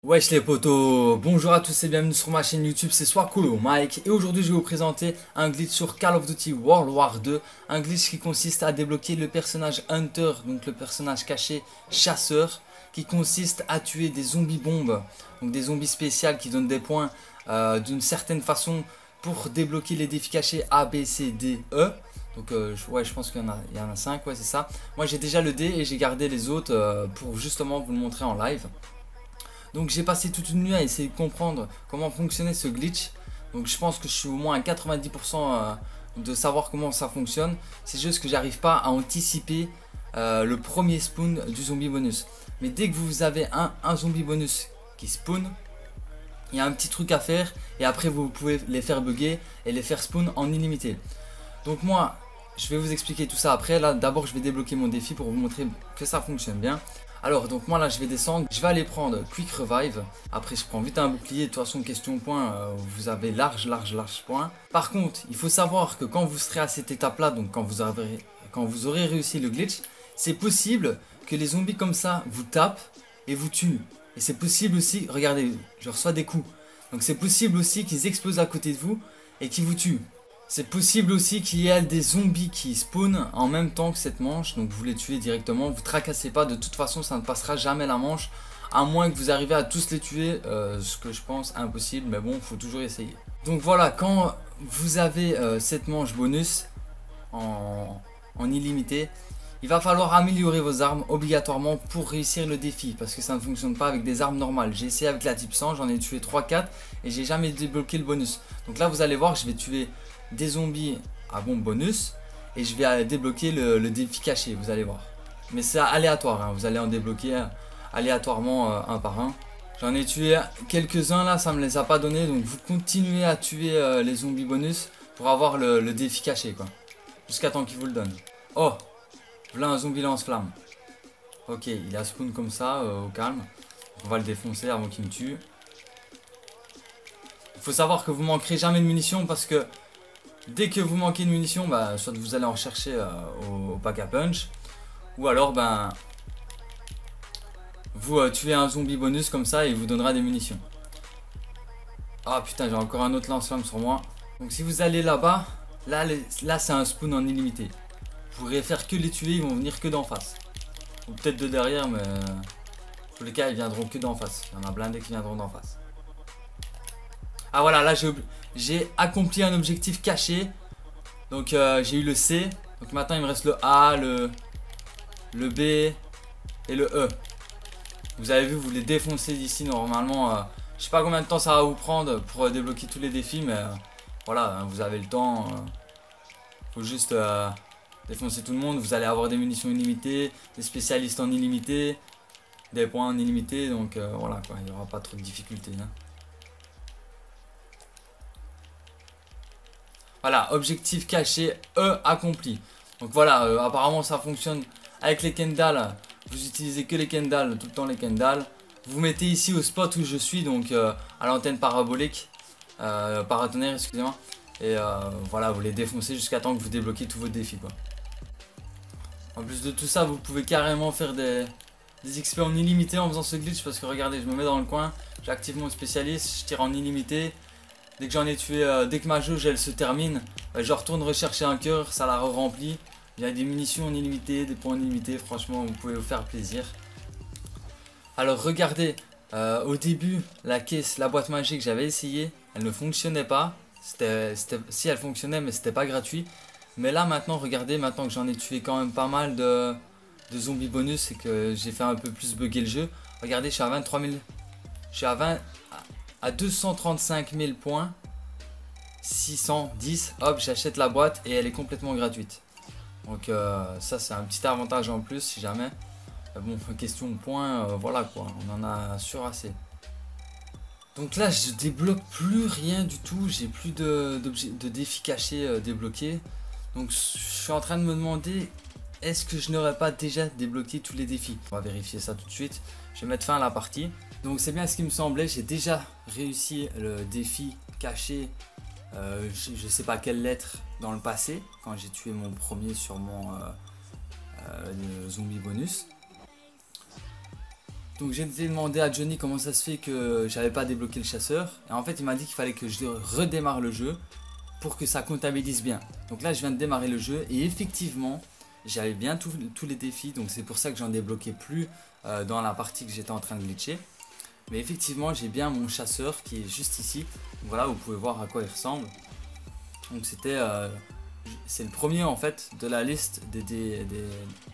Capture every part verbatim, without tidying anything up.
Wesh les potos, bonjour à tous et bienvenue sur ma chaîne YouTube, c'est Swakolo Mike et aujourd'hui je vais vous présenter un glitch sur Call of Duty World War deux, un glitch qui consiste à débloquer le personnage Hunter, donc le personnage caché chasseur, qui consiste à tuer des zombies bombes, donc des zombies spéciales qui donnent des points euh, d'une certaine façon pour débloquer les défis cachés A, B, C, D, E. Donc euh, ouais, je pense qu'il y en a, il y en a cinq, ouais c'est ça. Moi j'ai déjà le D et j'ai gardé les autres euh, pour justement vous le montrer en live. Donc j'ai passé toute une nuit à essayer de comprendre comment fonctionnait ce glitch. Donc je pense que je suis au moins à quatre-vingt-dix pour cent euh, de savoir comment ça fonctionne. C'est juste que j'arrive pas à anticiper euh, le premier spawn du zombie bonus. Mais dès que vous avez un, un zombie bonus qui spawn, il y a un petit truc à faire. Et après vous pouvez les faire bugger et les faire spawn en illimité. Donc moi, je vais vous expliquer tout ça après. Là d'abord je vais débloquer mon défi pour vous montrer que ça fonctionne bien. Alors donc moi là je vais descendre, je vais aller prendre Quick Revive. Après je prends vite un bouclier, de toute façon question point, euh, vous avez large large large point. Par contre il faut savoir que quand vous serez à cette étape là, donc quand vous, avez, quand vous aurez réussi le glitch, c'est possible que les zombies comme ça vous tapent et vous tuent. Et c'est possible aussi, regardez, je reçois des coups. Donc c'est possible aussi qu'ils explosent à côté de vous et qu'ils vous tuent. C'est possible aussi qu'il y ait des zombies qui spawnent en même temps que cette manche, donc vous les tuez directement, vous tracassez pas, de toute façon ça ne passera jamais la manche, à moins que vous arrivez à tous les tuer, euh, ce que je pense impossible, mais bon, il faut toujours essayer. Donc voilà, quand vous avez euh, cette manche bonus en, en illimité, il va falloir améliorer vos armes obligatoirement pour réussir le défi, parce que ça ne fonctionne pas avec des armes normales. J'ai essayé avec la type cent, j'en ai tué trois quatre et j'ai jamais débloqué le bonus. Donc là vous allez voir, je vais tuer des zombies à bombe bonus et je vais débloquer le, le défi caché, vous allez voir. Mais c'est aléatoire, hein, vous allez en débloquer euh, aléatoirement euh, un par un. J'en ai tué quelques-uns là, ça me les a pas donné, donc vous continuez à tuer euh, les zombies bonus pour avoir le, le défi caché quoi. Jusqu'à temps qu'ils vous le donnent. Oh, voilà un zombie lance-flamme. Ok, il a spawn comme ça, euh, au calme. On va le défoncer avant qu'il me tue. Il faut savoir que vous manquerez jamais de munitions parce que dès que vous manquez de munitions, bah, soit vous allez en chercher euh, au, au pack à punch, ou alors ben, vous euh, tuez un zombie bonus comme ça et il vous donnera des munitions. Ah putain, j'ai encore un autre lance-flamme sur moi. Donc si vous allez là-bas, là, les, là c'est un spawn en illimité. Vous pourrez faire que les tuer, ils vont venir que d'en face. Ou peut-être de derrière, mais euh, dans tous les cas, ils viendront que d'en face. Il y en a blindés qui viendront d'en face. Ah voilà, là j'ai accompli un objectif caché. Donc euh, j'ai eu le C. Donc maintenant il me reste le A, le, le B et le E. Vous avez vu, vous les défoncez d'ici normalement. Euh, je sais pas combien de temps ça va vous prendre pour euh, débloquer tous les défis, mais euh, voilà, hein, vous avez le temps. Euh, faut juste euh, défoncer tout le monde. Vous allez avoir des munitions illimitées, des spécialistes en illimité, des points en illimité. Donc euh, voilà quoi, il n'y aura pas trop de difficultés. Hein. Voilà, objectif caché, E accompli. Donc voilà, euh, apparemment ça fonctionne avec les Kendall. Vous utilisez que les Kendall, tout le temps les Kendall. Vous mettez ici au spot où je suis, donc euh, à l'antenne parabolique, euh, paratonnerre, excusez-moi. Et euh, voilà, vous les défoncez jusqu'à temps que vous débloquez tous vos défis quoi. En plus de tout ça, vous pouvez carrément faire des, des X P en illimité en faisant ce glitch. Parce que regardez, je me mets dans le coin, j'active mon spécialiste, je tire en illimité. Dès que j'en ai tué, euh, dès que ma jauge elle se termine, euh, je retourne rechercher un cœur, ça la re-remplit. Il y a des munitions en illimité, des points en illimité, franchement vous pouvez vous faire plaisir. Alors regardez, euh, au début la caisse, la boîte magique j'avais essayé, elle ne fonctionnait pas. C'était, c'était, si elle fonctionnait mais c'était pas gratuit. Mais là maintenant regardez, maintenant que j'en ai tué quand même pas mal de, de zombies bonus et que j'ai fait un peu plus bugger le jeu. Regardez, je suis à vingt-trois mille, je suis à vingt... à deux cent trente-cinq mille points, six cent dix, hop j'achète la boîte et elle est complètement gratuite. Donc euh, ça c'est un petit avantage en plus si jamais. Euh, bon, question de points, euh, voilà quoi, on en a sur assez. Donc là je débloque plus rien du tout, j'ai plus de, de défis cachés euh, débloqués. Donc je suis en train de me demander, est-ce que je n'aurais pas déjà débloqué tous les défis? On va vérifier ça tout de suite, je vais mettre fin à la partie. Donc c'est bien ce qui me semblait, j'ai déjà réussi le défi caché, euh, je, je sais pas quelle lettre dans le passé, quand j'ai tué mon premier sur mon euh, euh, zombie bonus. Donc j'ai demandé à Johnny comment ça se fait que j'avais pas débloqué le chasseur. Et en fait il m'a dit qu'il fallait que je redémarre le jeu pour que ça comptabilise bien. Donc là je viens de démarrer le jeu et effectivement j'avais bien tous les défis. Donc c'est pour ça que j'en débloquais plus euh, dans la partie que j'étais en train de glitcher. Mais effectivement j'ai bien mon chasseur qui est juste ici. Donc voilà, vous pouvez voir à quoi il ressemble. Donc c'était euh, c'est le premier en fait de la liste des, des, des,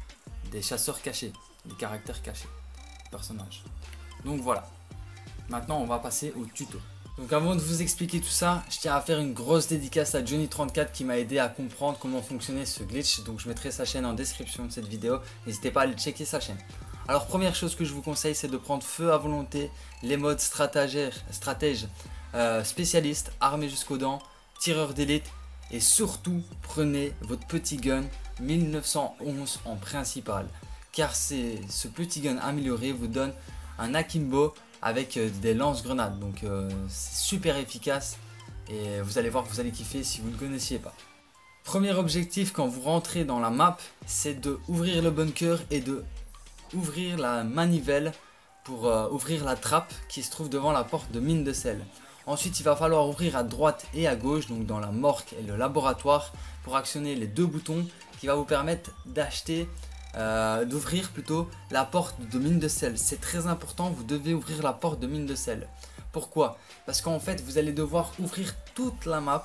des chasseurs cachés, des caractères cachés. Personnage. Donc voilà, maintenant on va passer au tuto. Donc avant de vous expliquer tout ça, je tiens à faire une grosse dédicace à Johnny trente-quatre qui m'a aidé à comprendre comment fonctionnait ce glitch. Donc je mettrai sa chaîne en description de cette vidéo, n'hésitez pas à aller checker sa chaîne. Alors première chose que je vous conseille, c'est de prendre feu à volonté, les modes stratège, stratège euh, spécialiste, armé jusqu'aux dents, tireur d'élite et surtout prenez votre petit gun mille neuf cent onze en principal. Car c'est ce petit gun amélioré vous donne un akimbo avec euh, des lance-grenades. Donc euh, c'est super efficace et vous allez voir que vous allez kiffer si vous ne connaissiez pas. Premier objectif quand vous rentrez dans la map, c'est de ouvrir le bunker et de ouvrir la manivelle pour euh, ouvrir la trappe qui se trouve devant la porte de mine de sel. Ensuite il va falloir ouvrir à droite et à gauche, donc dans la morgue et le laboratoire, pour actionner les deux boutons qui va vous permettre d'acheter Euh, d'ouvrir plutôt la porte de mine de sel. C'est très important, vous devez ouvrir la porte de mine de sel. Pourquoi? Parce qu'en fait vous allez devoir ouvrir toute la map,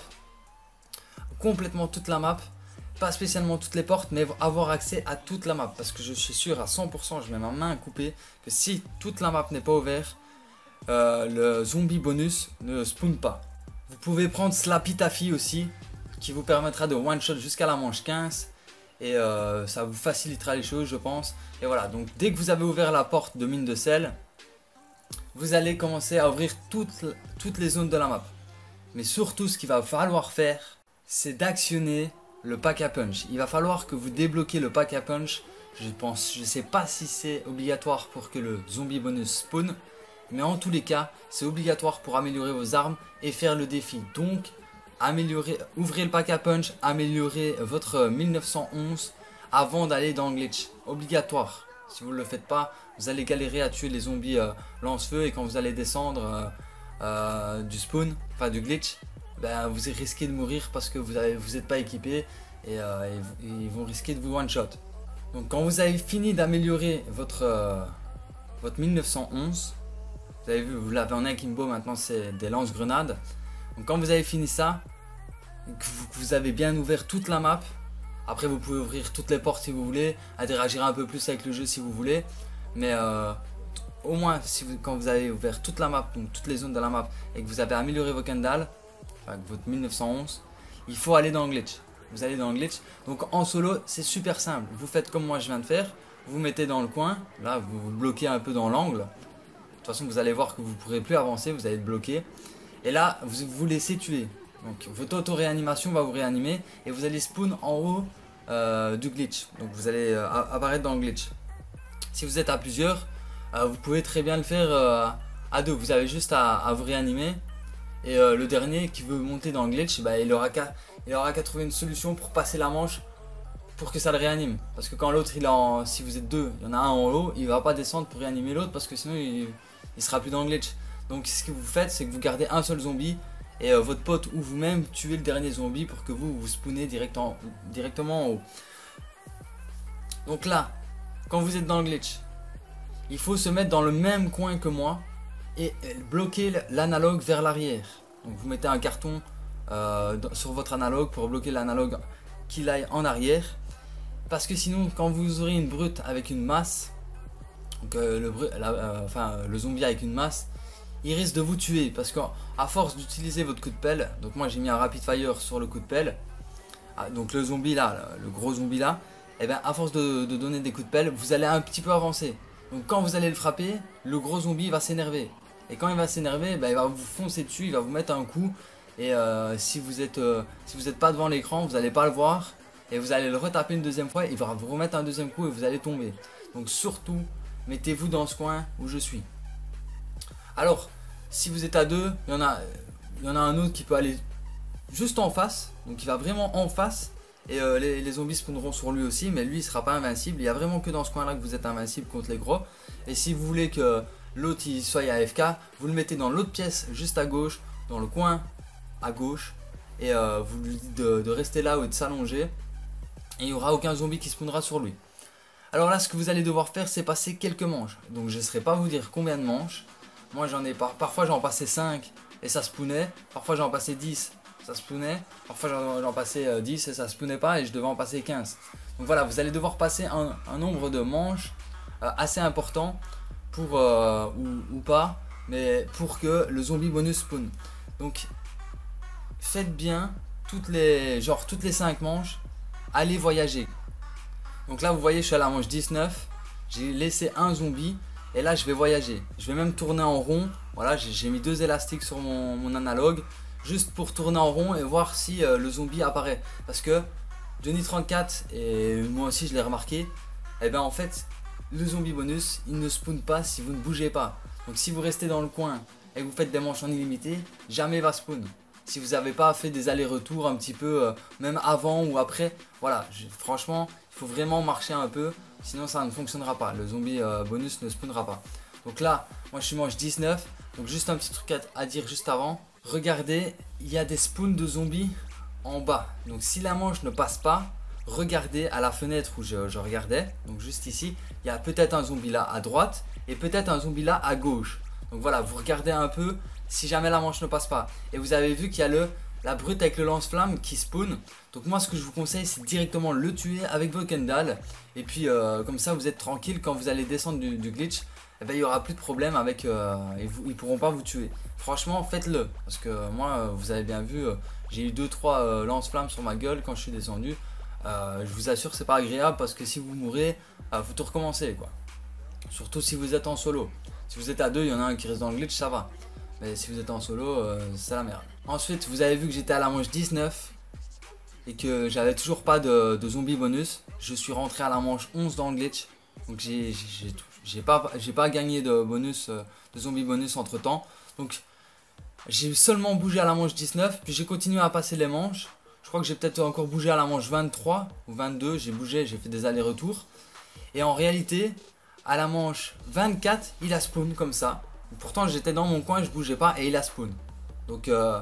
complètement toute la map, pas spécialement toutes les portes, mais avoir accès à toute la map. Parce que je suis sûr à cent pour cent, je mets ma main à couper, que si toute la map n'est pas ouverte, euh, le zombie bonus ne spawn pas. Vous pouvez prendre Slappy Taffy aussi, qui vous permettra de one shot jusqu'à la manche quinze. Et euh, ça vous facilitera les choses, je pense. Et voilà, donc dès que vous avez ouvert la porte de mine de sel, vous allez commencer à ouvrir toutes, toutes les zones de la map. Mais surtout ce qu'il va falloir faire, c'est d'actionner le pack à punch. Il va falloir que vous débloquez le pack à punch. Je pense, je sais pas si c'est obligatoire pour que le zombie bonus spawn, mais en tous les cas c'est obligatoire pour améliorer vos armes et faire le défi. Donc améliorer, ouvrez le pack à punch, améliorez votre mille neuf cent onze avant d'aller dans le glitch. Obligatoire. Si vous ne le faites pas, vous allez galérer à tuer les zombies euh, lance-feu, et quand vous allez descendre euh, euh, du spawn, enfin du glitch, ben, vous risquez de mourir parce que vous n'êtes vous pas équipé et, euh, et, et ils vont risquer de vous one shot. Donc quand vous avez fini d'améliorer votre, euh, votre mille neuf cent onze, vous avez vu, vous l'avez en akimbo, maintenant c'est des lance-grenades. Donc quand vous avez fini ça, que vous, que vous avez bien ouvert toute la map, après vous pouvez ouvrir toutes les portes si vous voulez, interagir un peu plus avec le jeu si vous voulez, mais euh, au moins si vous, quand vous avez ouvert toute la map, donc toutes les zones de la map, et que vous avez amélioré vos Kendall, enfin votre mille neuf cent onze, il faut aller dans le glitch. Vous allez dans le glitch, donc en solo c'est super simple, vous faites comme moi je viens de faire, vous, vous mettez dans le coin, là vous vous bloquez un peu dans l'angle, de toute façon vous allez voir que vous ne pourrez plus avancer, vous allez être bloqué. Et là, vous vous laissez tuer. Donc votre auto-réanimation va vous réanimer et vous allez spawn en haut euh, du glitch. Donc vous allez euh, apparaître dans le glitch. Si vous êtes à plusieurs, euh, vous pouvez très bien le faire euh, à deux. Vous avez juste à, à vous réanimer. Et euh, le dernier qui veut monter dans le glitch, bah, il aura qu'à il aura qu'à trouver une solution pour passer la manche pour que ça le réanime. Parce que quand l'autre, il est en, si vous êtes deux, il y en a un en haut, il ne va pas descendre pour réanimer l'autre parce que sinon il ne sera plus dans le glitch. Donc ce que vous faites, c'est que vous gardez un seul zombie et euh, votre pote ou vous-même tuez le dernier zombie pour que vous vous spawnez direct en, directement en haut. Donc là, quand vous êtes dans le glitch, il faut se mettre dans le même coin que moi et bloquer l'analogue vers l'arrière. Donc vous mettez un carton euh, sur votre analogue pour bloquer l'analogue qu'il aille en arrière. Parce que sinon, quand vous aurez une brute avec une masse, donc euh, le, la, euh, enfin, le zombie avec une masse, il risque de vous tuer parce qu'à force d'utiliser votre coup de pelle, donc moi j'ai mis un rapid fire sur le coup de pelle, donc le zombie là, le gros zombie là, et bien à force de, de donner des coups de pelle, vous allez un petit peu avancer. Donc quand vous allez le frapper, le gros zombie va s'énerver. Et quand il va s'énerver, ben, il va vous foncer dessus, il va vous mettre un coup. Et euh, si vous êtes euh, si vous n'êtes pas devant l'écran, vous n'allez pas le voir. Et vous allez le retaper une deuxième fois, il va vous remettre un deuxième coup et vous allez tomber. Donc surtout, mettez-vous dans ce coin où je suis. Alors, si vous êtes à deux, il y en a, il y en a un autre qui peut aller juste en face. Donc il va vraiment en face. Et euh, les, les zombies spawneront sur lui aussi, mais lui il sera pas invincible. Il y a vraiment que dans ce coin là que vous êtes invincible contre les gros. Et si vous voulez que l'autre il soit A F K, vous le mettez dans l'autre pièce juste à gauche, dans le coin à gauche. Et euh, vous lui dites de, de rester là ou de s'allonger. Et il n'y aura aucun zombie qui spawnera sur lui. Alors là ce que vous allez devoir faire c'est passer quelques manches. Donc je ne saurais pas vous dire combien de manches. Moi j'en ai par... parfois j'en passais cinq et ça spawnait. Parfois j'en passais dix. Ça spawnait, parfois j'en passais dix et ça spawnait pas et je devais en passer quinze. Donc voilà, vous allez devoir passer un, un nombre de manches euh, assez important pour, euh, ou, ou pas, mais pour que le zombie bonus spawn. Donc faites bien toutes les, genre toutes les cinq manches, allez voyager. Donc là vous voyez je suis à la manche dix-neuf, j'ai laissé un zombie et là je vais voyager. Je vais même tourner en rond, voilà j'ai mis deux élastiques sur mon, mon analogue. Juste pour tourner en rond et voir si euh, le zombie apparaît. Parce que Johnny trente-quatre, et moi aussi je l'ai remarqué, et eh bien en fait, le zombie bonus, il ne spawn pas si vous ne bougez pas. Donc si vous restez dans le coin et que vous faites des manches en illimité, jamais il va spawn. Si vous n'avez pas fait des allers-retours un petit peu, euh, même avant ou après, voilà, je, franchement, il faut vraiment marcher un peu, sinon ça ne fonctionnera pas. Le zombie euh, bonus ne spawnera pas. Donc là, moi je suis manche dix-neuf, donc juste un petit truc à, à dire juste avant. Regardez, il y a des spawns de zombies en bas. Donc si la manche ne passe pas, regardez à la fenêtre où je, je regardais. Donc juste ici, il y a peut-être un zombie là à droite et peut-être un zombie là à gauche. Donc voilà, vous regardez un peu si jamais la manche ne passe pas. Et vous avez vu qu'il y a le, la brute avec le lance-flamme qui spawn. Donc moi ce que je vous conseille c'est directement le tuer avec vos Kendall. Et puis euh, comme ça vous êtes tranquille quand vous allez descendre du, du glitch. Eh ben, il n'y aura plus de problème avec euh, et vous, ils pourront pas vous tuer. Franchement faites-le parce que euh, moi vous avez bien vu euh, j'ai eu deux trois euh, lance-flammes sur ma gueule quand je suis descendu. Euh, je vous assure c'est pas agréable parce que si vous mourrez euh, faut tout recommencer quoi. Surtout si vous êtes en solo. Si vous êtes à deux il y en a un qui reste dans le glitch ça va. Mais si vous êtes en solo euh, c'est la merde. Ensuite vous avez vu que j'étais à la manche dix-neuf et que j'avais toujours pas de, de zombie bonus. Je suis rentré à la manche onze dans le glitch. Donc j'ai j'ai pas, pas gagné de bonus, de zombie bonus entre temps. Donc j'ai seulement bougé à la manche dix-neuf. Puis j'ai continué à passer les manches. Je crois que j'ai peut-être encore bougé à la manche vingt-trois ou vingt-deux. J'ai bougé, j'ai fait des allers-retours. Et en réalité, à la manche vingt-quatre, il a spawn comme ça. Pourtant j'étais dans mon coin, je bougeais pas et il a spawn. Donc euh,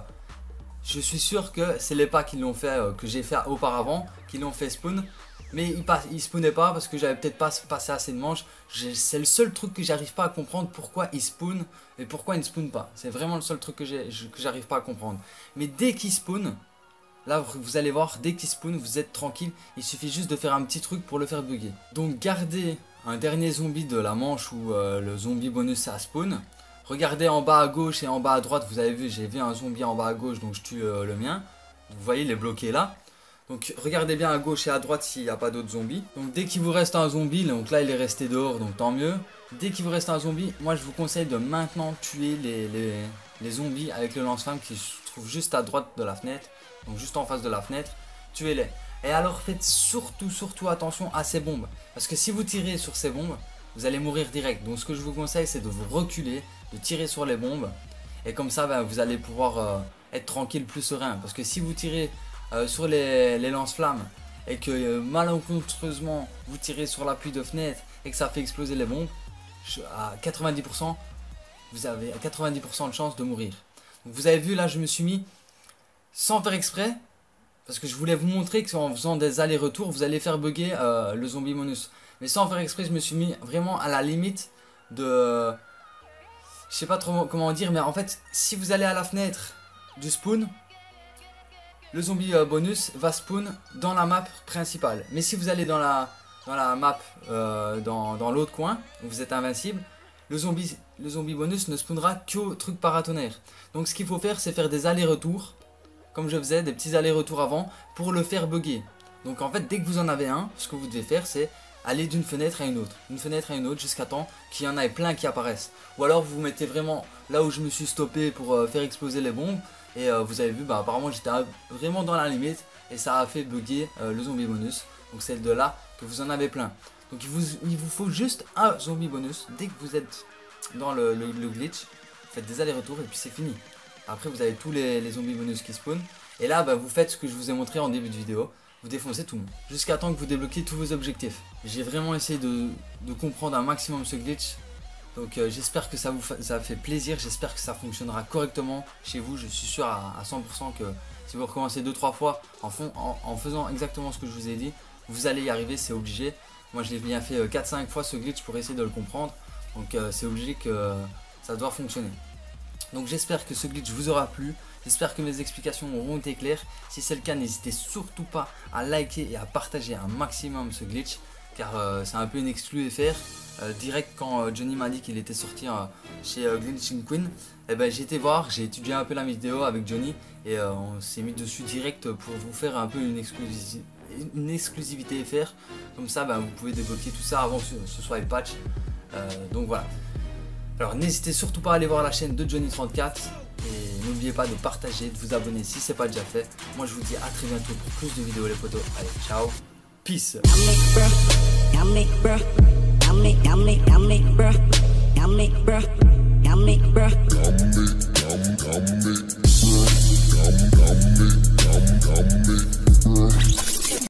je suis sûr que c'est les pas qui l'ont fait, euh, que j'ai fait auparavant, qui l'ont fait spawn. Mais il, passe, il spawnait pas parce que j'avais peut-être pas passé assez de manches. C'est le seul truc que j'arrive pas à comprendre pourquoi il spawn et pourquoi il ne spawn pas. C'est vraiment le seul truc que j'arrive pas à comprendre. Mais dès qu'il spawn, là vous allez voir, dès qu'il spawn vous êtes tranquille. Il suffit juste de faire un petit truc pour le faire bugger. Donc gardez un dernier zombie de la manche où euh, le zombie bonus a spawn. Regardez en bas à gauche et en bas à droite, vous avez vu, j'ai vu un zombie en bas à gauche donc je tue euh, le mien. Vous voyez il est bloqué là. Donc regardez bien à gauche et à droite s'il n'y a pas d'autres zombies. Donc dès qu'il vous reste un zombie, donc là il est resté dehors donc tant mieux. Dès qu'il vous reste un zombie, moi je vous conseille de maintenant tuer les, les, les zombies avec le lance-flamme qui se trouve juste à droite de la fenêtre. Donc juste en face de la fenêtre, tuez-les. Et alors faites surtout surtout attention à ces bombes. Parce que si vous tirez sur ces bombes, vous allez mourir direct. Donc ce que je vous conseille c'est de vous reculer, de tirer sur les bombes. Et comme ça ben, vous allez pouvoir euh, être tranquille, plus serein. Parce que si vous tirez Euh, sur les, les lance-flammes et que euh, malencontreusement vous tirez sur l'appui de fenêtre et que ça fait exploser les bombes, je, à quatre-vingt-dix pour cent vous avez quatre-vingt-dix pour cent de chance de mourir. Donc vous avez vu là je me suis mis sans faire exprès parce que je voulais vous montrer qu'en faisant des allers-retours vous allez faire bugger euh, le zombie bonus. Mais sans faire exprès je me suis mis vraiment à la limite de... Je sais pas trop comment dire mais en fait si vous allez à la fenêtre du spawn, le zombie euh, bonus va spawn dans la map principale. Mais si vous allez dans la, dans la map, euh, dans, dans l'autre coin, où vous êtes invincible, le zombie, le zombie bonus ne spawnera qu'au truc paratonnerre. Donc ce qu'il faut faire, c'est faire des allers-retours, comme je faisais, des petits allers-retours avant, pour le faire bugger. Donc en fait, dès que vous en avez un, ce que vous devez faire, c'est aller d'une fenêtre à une autre, d'une fenêtre à une autre, jusqu'à temps qu'il y en ait plein qui apparaissent. Ou alors vous vous mettez vraiment là où je me suis stoppé pour euh, faire exploser les bombes. Et euh, vous avez vu, bah, apparemment j'étais vraiment dans la limite et ça a fait bugger euh, le zombie bonus. Donc c'est de là que vous en avez plein. Donc il vous, il vous faut juste un zombie bonus dès que vous êtes dans le, le, le glitch. Faites des allers-retours et puis c'est fini. Après vous avez tous les, les zombies bonus qui spawnent. Et là bah, vous faites ce que je vous ai montré en début de vidéo. vous défoncez tout le monde. Jusqu'à temps que vous débloquiez tous vos objectifs. J'ai vraiment essayé de, de comprendre un maximum ce glitch. Donc euh, j'espère que ça vous fa ça fait plaisir, j'espère que ça fonctionnera correctement chez vous. Je suis sûr à, à cent pour cent que si vous recommencez deux trois fois en, fond, en, en faisant exactement ce que je vous ai dit, vous allez y arriver, c'est obligé. Moi je l'ai bien fait euh, quatre cinq fois ce glitch pour essayer de le comprendre. Donc euh, c'est obligé que euh, ça doit fonctionner. Donc j'espère que ce glitch vous aura plu. J'espère que mes explications auront été claires. Si c'est le cas, n'hésitez surtout pas à liker et à partager un maximum ce glitch. Car euh, c'est un peu une exclu F R. Euh, direct quand euh, Johnny m'a dit qu'il était sorti euh, chez euh, Glitching Queen, et ben j'ai été voir, j'ai étudié un peu la vidéo avec Johnny et euh, on s'est mis dessus direct pour vous faire un peu une, exclusi une exclusivité F R. Comme ça ben, vous pouvez débloquer tout ça avant que ce, ce soit les patchs. Euh, donc voilà. Alors n'hésitez surtout pas à aller voir la chaîne de Johnny trente-quatre et n'oubliez pas de partager, de vous abonner si c'est pas déjà fait. Moi je vous dis à très bientôt pour plus de vidéos les potos. Allez, ciao, peace. Yummy, bruh. Yummy, yummy, yummy, bruh. Yummy, bruh. Yummy, bruh.